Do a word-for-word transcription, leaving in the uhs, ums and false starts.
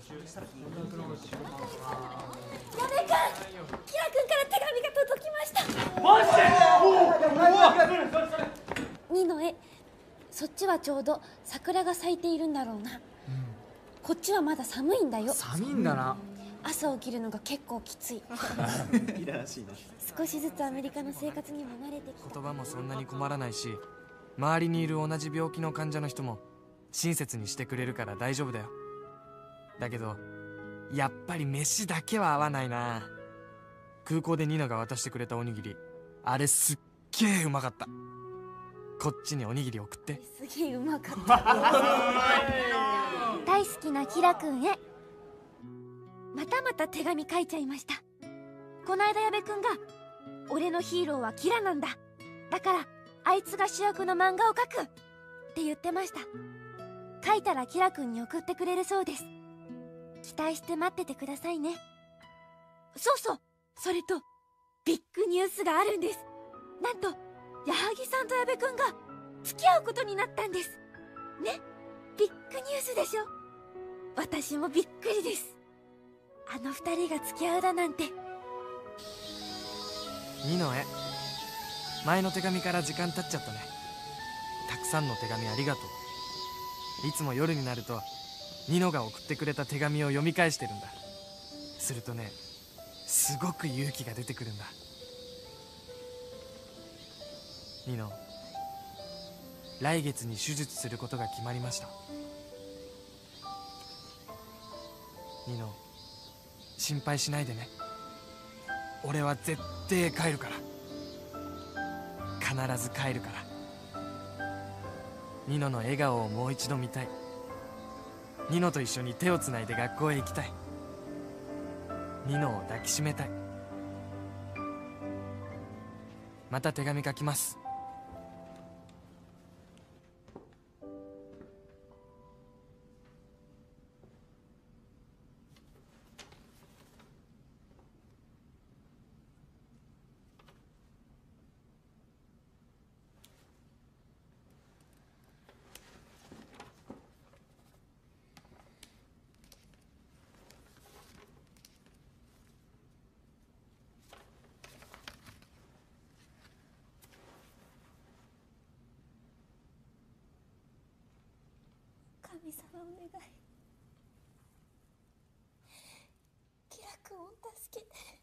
キラ君から手紙が届きました。 マジで？ ニノへ、そっちはちょうど桜が咲いているんだろうな、うん、こっちはまだ寒いんだよ。 寒いんだな。 朝起きるのが結構きつい。少しずつアメリカの生活にも慣れてきた。 言葉もそんなに困らないし、周りにいる同じ病気の患者の人も親切にしてくれるから大丈夫だよ。だけどやっぱり飯だけは合わないな。空港でニノが渡してくれたおにぎり、あれすっげえうまかった。こっちにおにぎり送って。 すげえうまかった。大好きなキラ君へ、またまた手紙書いちゃいました。こないだ矢部君が「俺のヒーローはキラなんだ、だからあいつが主役の漫画を描く」って言ってました。書いたらキラ君に送ってくれるそうです。期待して待っててくださいね。そうそう、それとビッグニュースがあるんです。なんと矢作さんと矢部君が付き合うことになったんですね。ビッグニュースでしょ。私もびっくりです。あの二人が付き合うだなんて。 ニノへ、前の手紙から時間経っちゃったね。たくさんの手紙ありがとう。いつも夜になるとニノが送ってくれた手紙を読み返してるんだ。するとね、すごく勇気が出てくるんだ。ニノ、来月に手術することが決まりました。ニノ、心配しないでね。俺は絶対帰るから。必ず帰るから。ニノの笑顔をもう一度見たい。ニノと一緒に手をつないで学校へ行きたい。ニノを抱きしめたい。また手紙書きます。 神様お願い、キラ君を助けて。